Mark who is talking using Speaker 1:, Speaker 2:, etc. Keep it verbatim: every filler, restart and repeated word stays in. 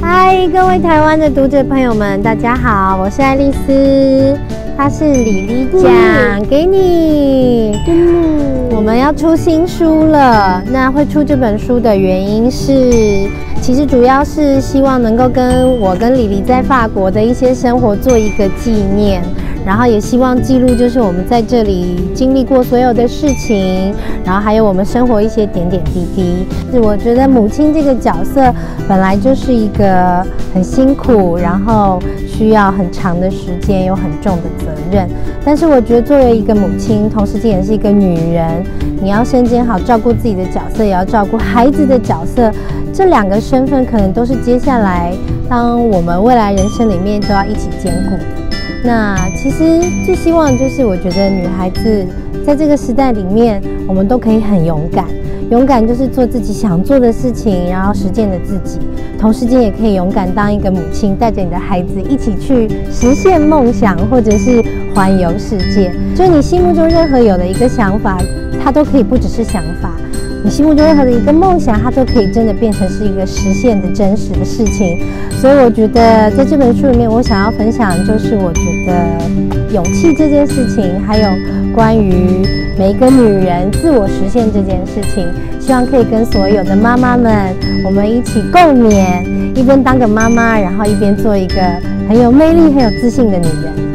Speaker 1: 嗨，各位台湾的读者朋友们，大家好，我是爱丽丝，她是李丽讲给你。嗯，我们要出新书了。那会出这本书的原因是，其实主要是希望能够跟我跟李丽在法国的一些生活做一个纪念。然后也希望记录，就是我们在这里经历过所有的事情，然后还有我们生活一些点点滴滴。是我觉得母亲这个角色本来就是一个很辛苦，然后需要很长的时间，有很重的责任。但是我觉得作为一个母亲，同时间也是一个女人，你要身兼好照顾自己的角色，也要照顾孩子的角色。这两个身份可能都是接下来当我们未来人生里面都要一起兼顾的。那其实最希望就是，我觉得女孩子在这个时代里面，我们都可以很勇敢。勇敢就是做自己想做的事情，然后实践的自己。同时间也可以勇敢当一个母亲，带着你的孩子一起去实现梦想，或者是环游世界。就你心目中任何有的一个想法，它都可以不只是想法。你心目中任何的一个梦想，它都可以真的变成是一个实现的真实的事情。所以我觉得在这本书里面，我想要分享就是我觉得勇气这件事情，还有关于每一个女人自我实现这件事情，希望可以跟所有的妈妈们，我们一起共勉，一边当个妈妈，然后一边做一个很有魅力、很有自信的女人。